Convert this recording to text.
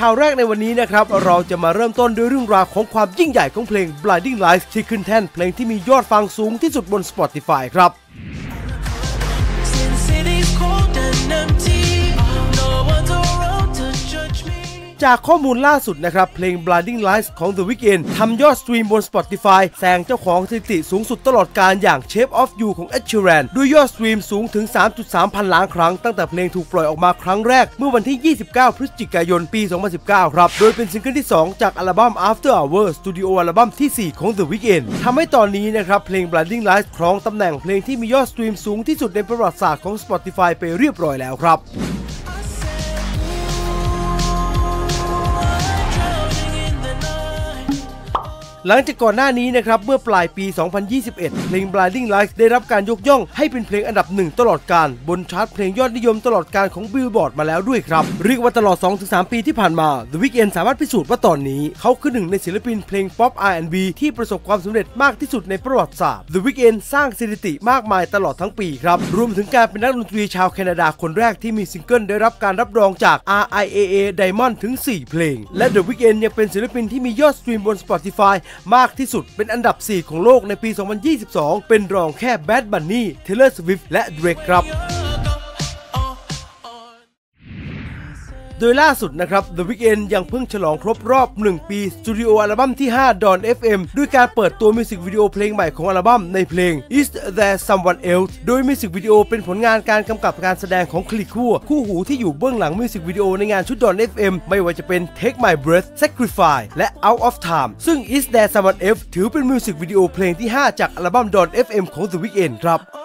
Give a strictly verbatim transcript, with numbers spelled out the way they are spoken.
ข่าวแรกในวันนี้นะครับเราจะมาเริ่มต้นด้วยเรื่องราวของความยิ่งใหญ่ของเพลง Blinding Lights ที่ขึ้นแท่นเพลงที่มียอดฟังสูงที่สุดบน Spotify ครับจากข้อมูลล่าสุดนะครับเพลง Blinding Lights ของ The Weeknd ทำยอดสตรีมบน Spotify แซงเจ้าของสถิติสูงสุดตลอดกาลอย่าง Shape of You ของ Ed Sheeran ด้วยยอดสตรีมสูงถึง สามจุดสาม พันล้านครั้งตั้งแต่เพลงถูกปล่อยออกมาครั้งแรกเมื่อวันที่ ยี่สิบเก้า พฤศจิกายน ปี สองพันสิบเก้า ครับโดยเป็นซิงเกิลที่ สอง จากอัลบั้ม After Hours สตูดิโออัลบั้มที่ สี่ ของ The Weeknd ทำให้ตอนนี้นะครับเพลง Blinding Lights ครองตำแหน่งเพลงที่มียอดสตรีมสูงที่สุดในประวัติศาสตร์ของ Spotify ไปเรียบร้อยแล้วครับหลังจากก่อนหน้านี้นะครับเมื่อปลายปี สองพันยี่สิบเอ็ด เพลง Blinding Lights ได้รับการยกย่องให้เป็นเพลงอันดับหนึ่งตลอดกาลบนชาร์ตเพลงยอดนิยมตลอดกาลของ Billboard มาแล้วด้วยครับเรียกว่าตลอด สองถึงสาม ปีที่ผ่านมา The Weeknd สามารถพิสูจน์ว่าตอนนี้เขาคือหนึ่งในศิลปินเพลงป๊อป อาร์ แอนด์ บี ที่ประสบความสำเร็จมากที่สุดในประวัติศาสตร์ The Weeknd สร้างสถิติมากมายตลอดทั้งปีครับรวมถึงการเป็นนักดนตรีชาวแคนาดาคนแรกที่มีซิงเกิลได้รับการรับรองจาก อาร์ ไอ เอ เอ Diamond ถึง สี่ เพลงและ The Weeknd ยังเป็นศิลปินที่มียอดสตรีมบน Spotify มากที่สุดเป็นอันดับ สี่ ของโลกในปี สองพันยี่สิบสอง เป็นรองแค่ Bad Bunny Taylor Swift และ Drake ครับโดยล่าสุดนะครับ The Weeknd ยังเพิ่งฉลองครบรอบ หนึ่ง ปีสตูดิโออัลบั้มที่ ห้า Dawn เอฟ เอ็ม ด้วยการเปิดตัวมิวสิกวิดีโอเพลงใหม่ของอัลบั้มในเพลง Is There Someone Else โดยมิวสิกวิดีโอเป็นผลงานการกำกับการแสดงของคลิคัวคู่หูที่อยู่เบื้องหลังมิวสิกวิดีโอในงานชุด Dawn เอฟ เอ็ม ไม่ว่าจะเป็น Take My Breath Sacrifice และ Out of Time ซึ่ง Is There Someone Else ถือเป็นมิวสิกวิดีโอเพลงที่ ห้า จากอัลบั้ม Dawn เอฟ เอ็ม ของ The Weeknd ครับ